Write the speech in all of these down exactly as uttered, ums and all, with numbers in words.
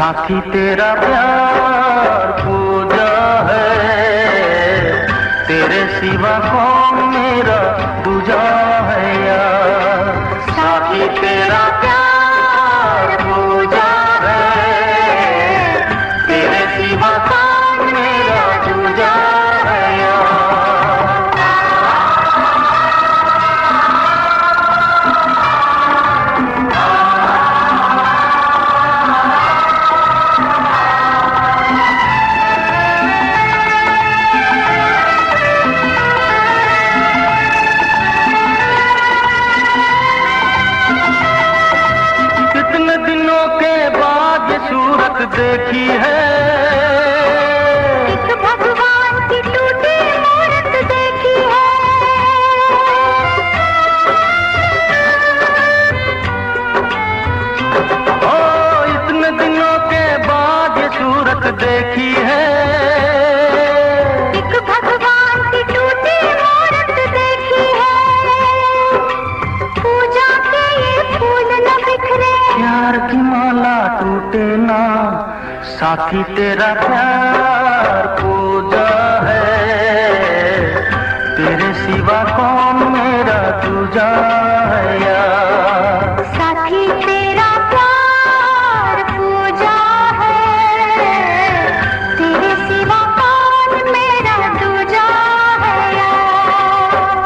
साथी तेरा प्यार पूजा है, तेरे सिवा कौन मेरा दूजा है यार। साथी तेरा प्यार पूजा है, तेरे सिवा कौन मेरा दूजा है यार। देखी है एक भगवान की टूटी मूरत देखी है। ओ इतने दिनों के बाद ये सूरत देखी है, एक भगवान की टूटी मूरत देखी है। पूजा के ये फूल न बिखरे, प्यार की माला टूटे ना। साथी तेरा प्यार पूजा है, तेरे सिवा कौन मेरा दूजा है यार। साथी तेरा प्यार पूजा है, तेरे सिवा कौन मेरा दूजा है यार।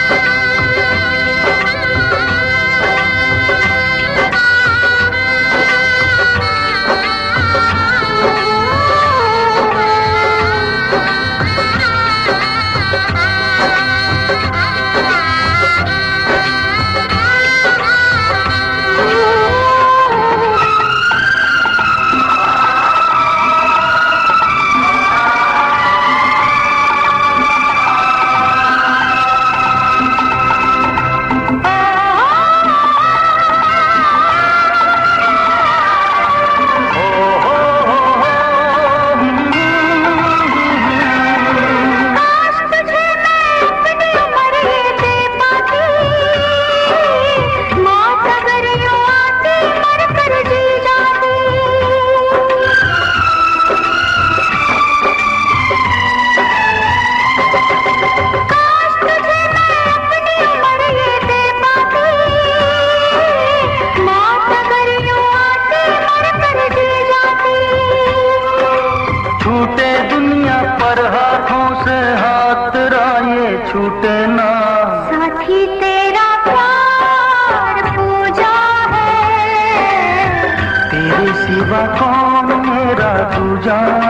छूटे दुनिया पर हाथों से हाथ राये छूटे ना। साथी तेरा प्यार पूजा है, तेरे सिवा कौन मेरा दूजा